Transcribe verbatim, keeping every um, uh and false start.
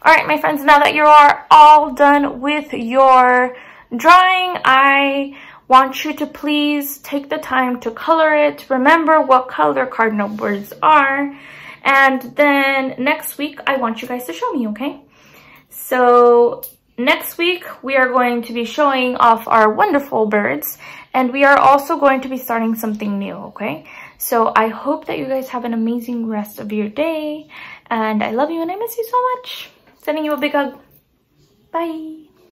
All right, my friends, now that you are all done with your drawing, I want you to please take the time to color it. Remember what color cardinal birds are. And then next week, I want you guys to show me, okay? So next week, we are going to be showing off our wonderful birds. And we are also going to be starting something new, okay? So I hope that you guys have an amazing rest of your day. And I love you and I miss you so much. Sending you a big hug. Bye.